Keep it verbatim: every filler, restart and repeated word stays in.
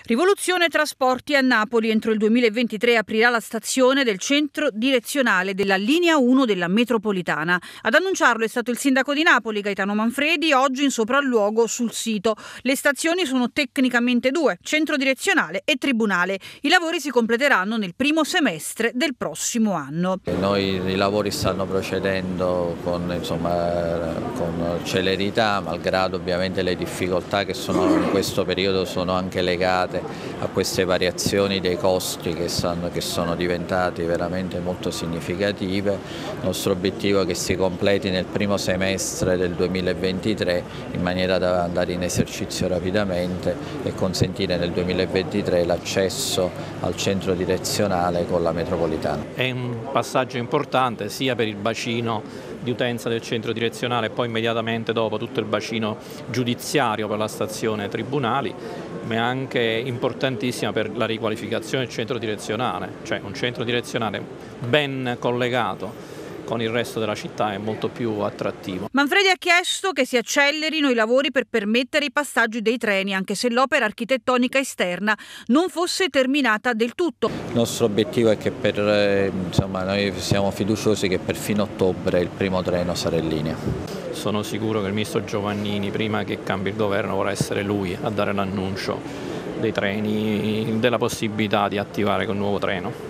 Rivoluzione trasporti a Napoli. Entro il duemilaventitré aprirà la stazione del centro direzionale della linea uno della metropolitana. Ad annunciarlo è stato il sindaco di Napoli, Gaetano Manfredi, oggi in sopralluogo sul sito. Le stazioni sono tecnicamente due, centro direzionale e tribunale. I lavori si completeranno nel primo semestre del prossimo anno. Noi i lavori stanno procedendo con, insomma, con celerità, malgrado ovviamente le difficoltà che sono in questo periodo sono anche legate a queste variazioni dei costi che, stanno, che sono diventati veramente molto significative. Il nostro obiettivo è che si completi nel primo semestre del duemilaventitré in maniera da andare in esercizio rapidamente e consentire nel duemilaventitré l'accesso al centro direzionale con la metropolitana. È un passaggio importante sia per il bacino di utenza del centro direzionale e poi immediatamente dopo tutto il bacino giudiziario per la stazione tribunali, ma è anche importantissima per la riqualificazione del centro direzionale, cioè un centro direzionale ben collegato con il resto della città è molto più attrattivo. Manfredi ha chiesto che si accelerino i lavori per permettere i passaggi dei treni, anche se l'opera architettonica esterna non fosse terminata del tutto. Il nostro obiettivo è che per, insomma, noi siamo fiduciosi che per fine ottobre il primo treno sarà in linea. Sono sicuro che il ministro Giovannini, prima che cambi il governo, vorrà essere lui a dare l'annuncio dei treni, della possibilità di attivare quel nuovo treno.